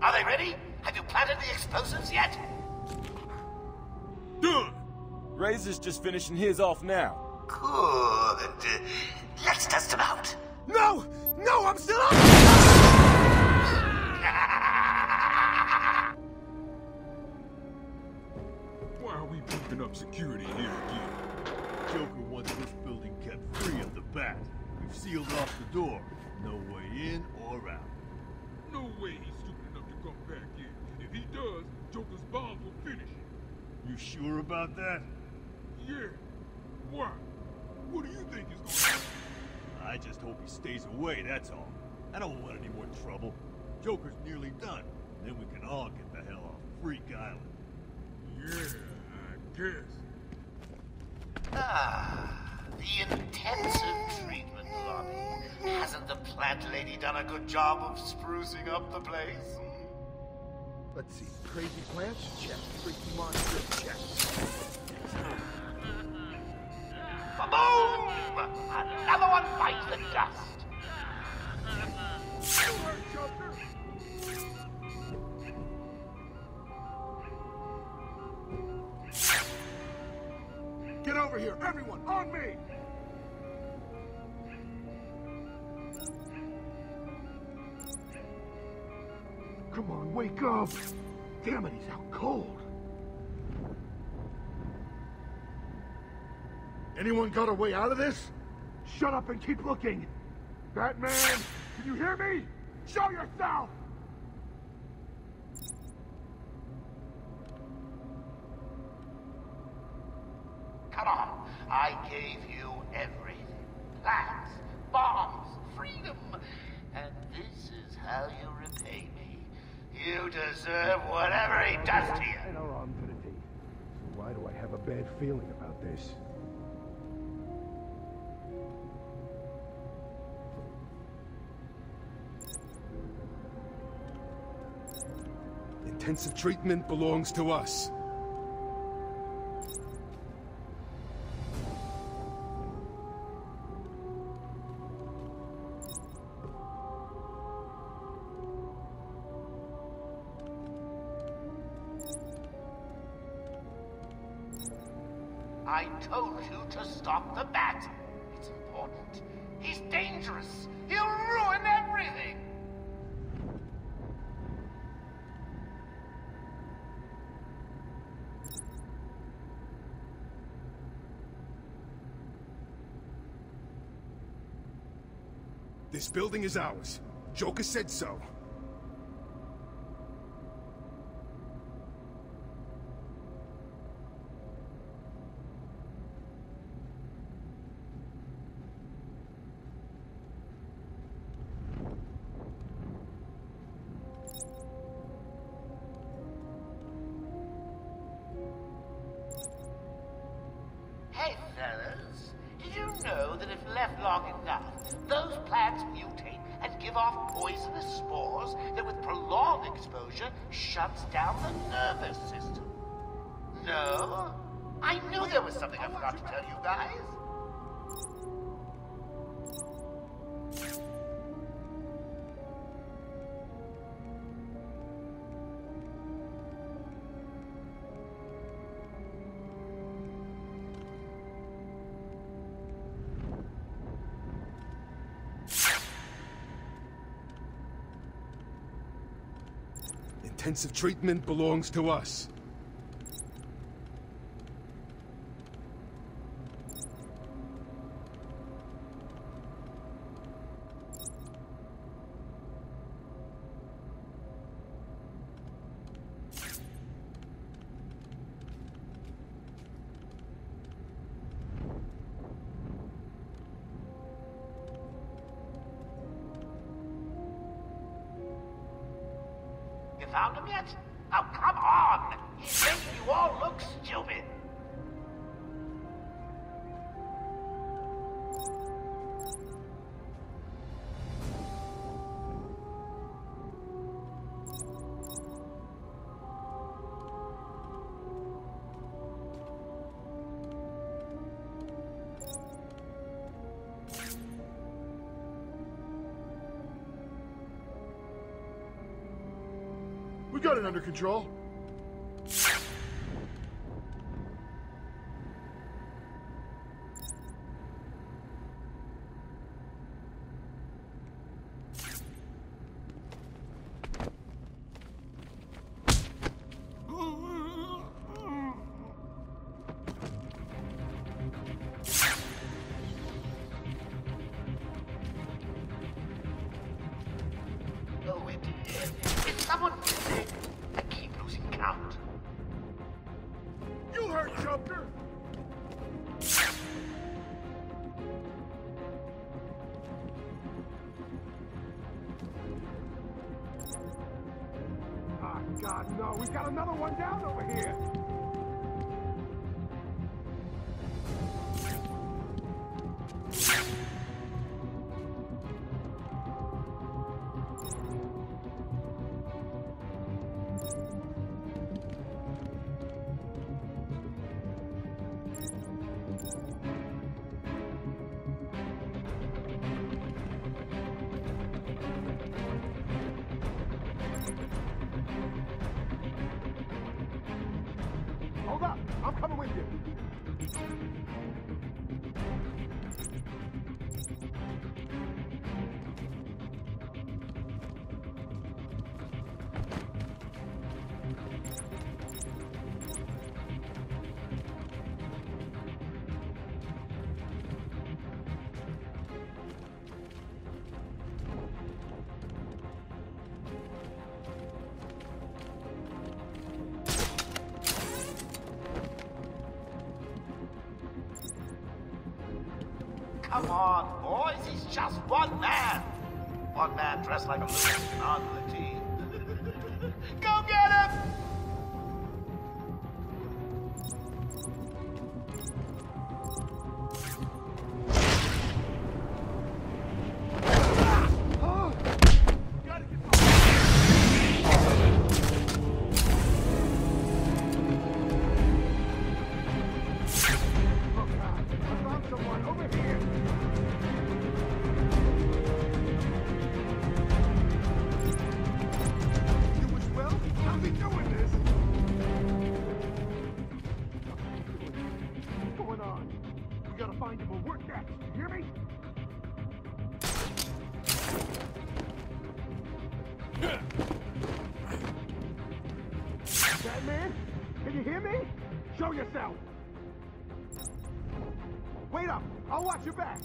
Are they ready? Have you planted the explosives yet? Done! Razor's just finishing his off now. Good. Let's test them out. No! No, I'm still up! Why are we beefing up security here again? Joker wants this building kept free of the bat. We've sealed off the door. No way in or out. No way he's stupid enough to come back in. If he does, Joker's bombs will finish it. You sure about that? Yeah. Why? What do you think is going on? I just hope he stays away, that's all. I don't want any more trouble. Joker's nearly done. Then we can all get the hell off Freak Island. Yeah, I guess. The intensive treatment lobby. Hasn't the plant lady done a good job of sprucing up the place? Let's see. Crazy plants? Check. Freaky monster? Check. Boom! Another one bites the dust. Get over here, everyone, on me! Come on, wake up! Damn it, he's out cold. Anyone got a way out of this? Shut up and keep looking! Batman, can you hear me? Show yourself! Come on, I gave you everything. Plans, bombs, freedom. And this is how you repay me. You deserve whatever he does to you. I know I'm gonna be. So why do I have a bad feeling about this? Intensive treatment belongs to us. I told you to stop the bat. It's important. He's dangerous. He'll ruin everything. This building is ours. Joker said so. Hey, fellas. Did you know that if left long enough, those plants mutate and give off poisonous spores that with prolonged exposure shuts down the nervous system? No? I knew there was something I forgot to tell you guys. Intensive treatment belongs to us. You found him yet? Oh, come on! He's making you all look stupid. got it under control. Oh, it's someone missing. I keep losing count. You heard Joker! Ah, God, no. We've got another one down over here. Hold up! I'm coming with you. Come on, boys, he's just one man. One man dressed like a lunatic on the team. Go get him! Find him or work next. You hear me? Batman? Can you hear me? Show yourself! Wait up! I'll watch your back!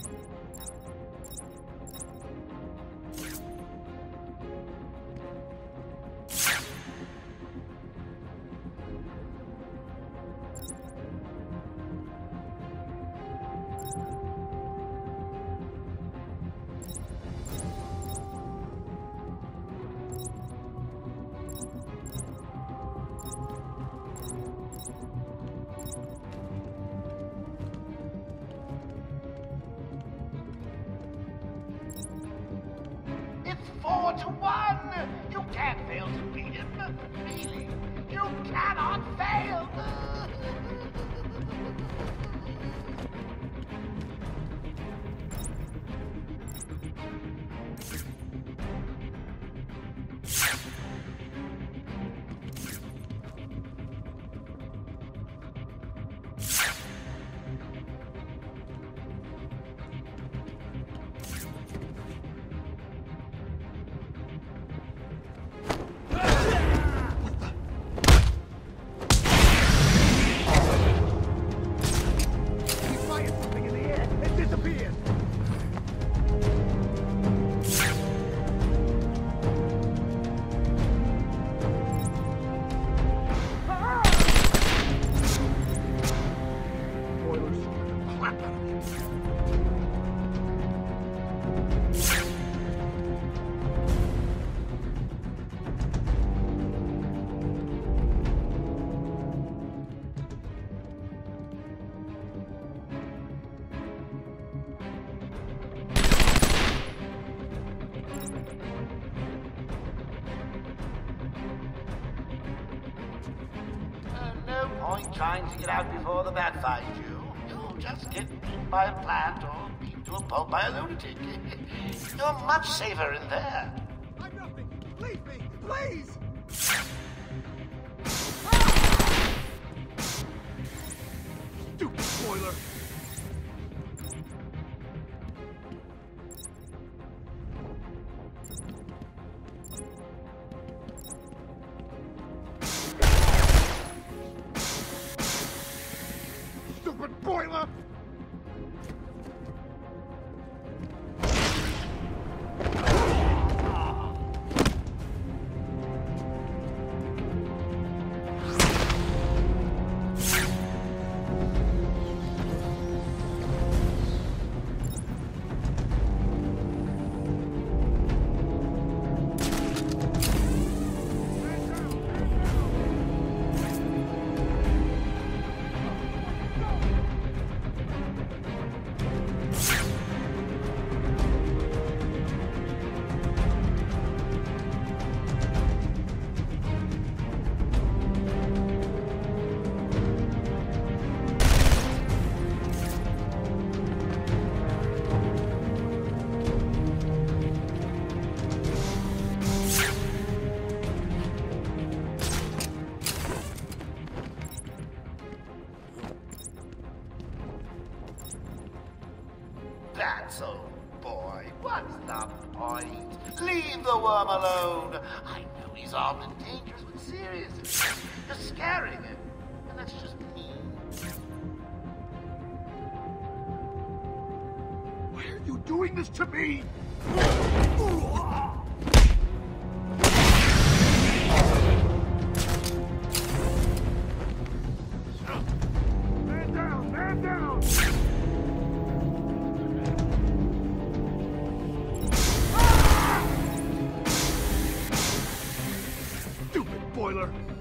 It's 4-1! You can't fail to beat him. Really, you cannot fail! No point trying to get out before the bat finds you. You'll just get beaten by a plant or beaten to a pulp by a lunatic. You're much safer in there. I'm nothing! Leave me! Please! Relax, old boy. What's the point? Leave the worm alone. I know he's armed and dangerous, but seriously, you're scaring him. And that's just mean. Why are you doing this to me? Man down! Man down! Stupid boiler!